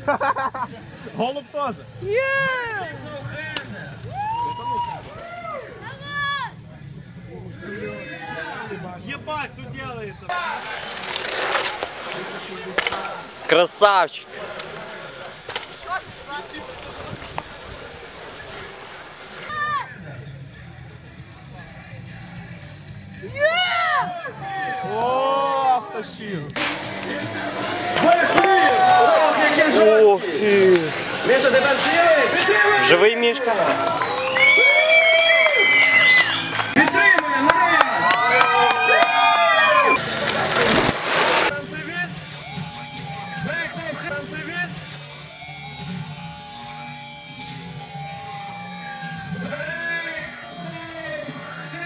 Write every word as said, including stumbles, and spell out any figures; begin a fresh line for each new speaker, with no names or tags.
Голуб тоже. Ебать, что делается.
Красавчик.
О, втащил.
Ух ты. Живий мішка.